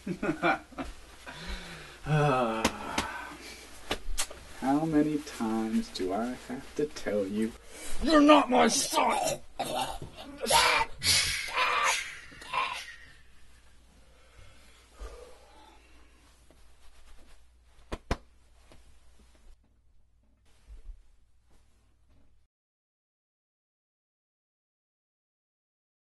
How many times do I have to tell you? You're not my son!